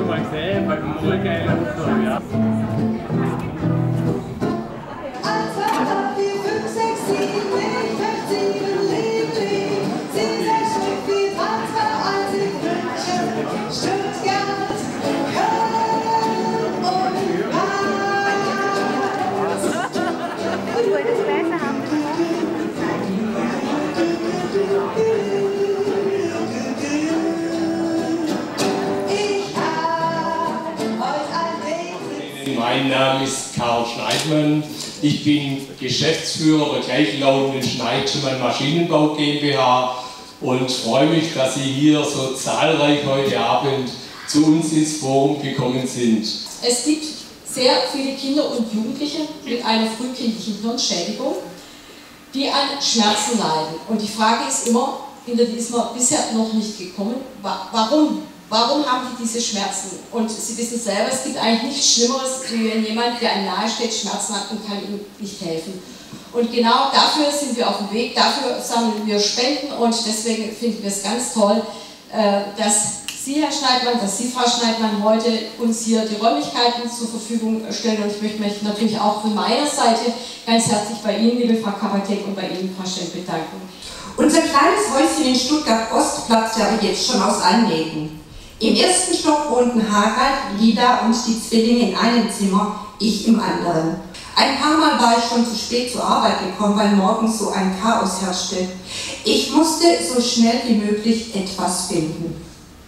mal gesehen, bei dem Urgeil und so, ja. Mein Name ist Karl Schneidmann. Ich bin Geschäftsführer der gleichlautenden Schneidmann Maschinenbau GmbH und freue mich, dass Sie hier so zahlreich heute Abend zu uns ins Forum gekommen sind. Es gibt sehr viele Kinder und Jugendliche mit einer frühkindlichen Hirnschädigung, die an Schmerzen leiden. Und die Frage ist immer, hinter die ist man bisher noch nicht gekommen, warum? Warum haben die diese Schmerzen? Und Sie wissen selber, es gibt eigentlich nichts Schlimmeres, wie wenn jemand, der einem nahesteht, Schmerzen hat und kann ihm nicht helfen. Und genau dafür sind wir auf dem Weg, dafür sammeln wir Spenden und deswegen finden wir es ganz toll, dass Sie, Herr Schneidmann, dass Sie, Frau Schneidmann, heute uns hier die Räumlichkeiten zur Verfügung stellen. Und ich möchte mich natürlich auch von meiner Seite ganz herzlich bei Ihnen, liebe Frau Kabatek, und bei Ihnen, Frau Schenk, bedanken. Unser kleines Häuschen in Stuttgart-Ost platzt ja aber jetzt schon aus allen Nähten. Im ersten Stock wohnten Harald, Lida und die Zwillinge in einem Zimmer, ich im anderen. Ein paar Mal war ich schon zu spät zur Arbeit gekommen, weil morgens so ein Chaos herrschte. Ich musste so schnell wie möglich etwas finden.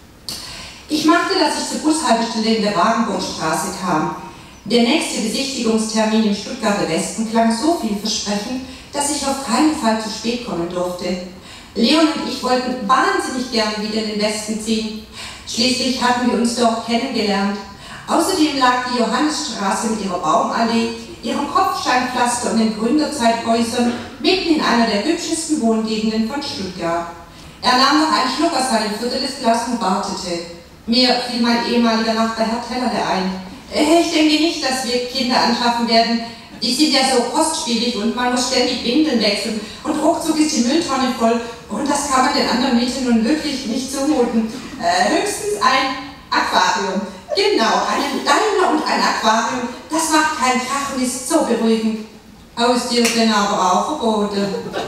Ich machte, dass ich zur Bushaltestelle in der Wagenburgstraße kam. Der nächste Besichtigungstermin im Stuttgarter Westen klang so vielversprechend, dass ich auf keinen Fall zu spät kommen durfte. Leon und ich wollten wahnsinnig gern wieder in den Westen ziehen. Schließlich hatten wir uns dort kennengelernt. Außerdem lag die Johannesstraße mit ihrer Baumallee, ihrem Kopfsteinpflaster und den Gründerzeithäusern mitten in einer der hübschesten Wohngegenden von Stuttgart. Er nahm noch einen Schluck aus seinem Viertelglas und wartete. Mir fiel mein ehemaliger Nachbar Herr Tellerle ein. Ich denke nicht, dass wir Kinder anschaffen werden. Die sind ja so kostspielig und man muss ständig Windeln wechseln und ruckzuck ist die Mülltonne voll und das kann man den anderen Mädchen nun wirklich nicht zumuten. Höchstens ein Aquarium. Genau, einen Daimler und ein Aquarium. Das macht keinen Krach und ist so beruhigend. Haustiere sind aber auch verboten.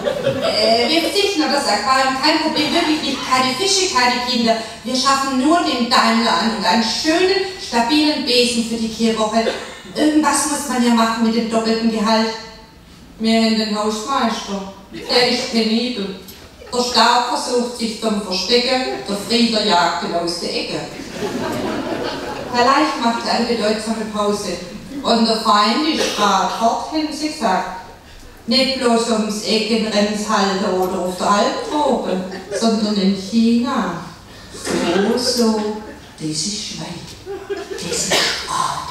Wir verzichten auf das Aquarium, kein Problem, wirklich nicht. Keine Fische, keine Kinder. Wir schaffen nur den Daimler an und einen schönen, stabilen Besen für die Kehrwoche. Irgendwas muss man ja machen mit dem doppelten Gehalt. Wir haben den Hausmeister. Der ist penibel. Der Stab versucht sich zum Verstecken, der Frieder jagt ihn aus der Ecke. Herr Leicht macht eine bedeutsame Pause. Und der Feind ist gerade fort, haben sie gesagt. Nicht bloß ums Eckenrennshalter oder auf der Alpenprobe, sondern in China. So, dieses Schwein, dieses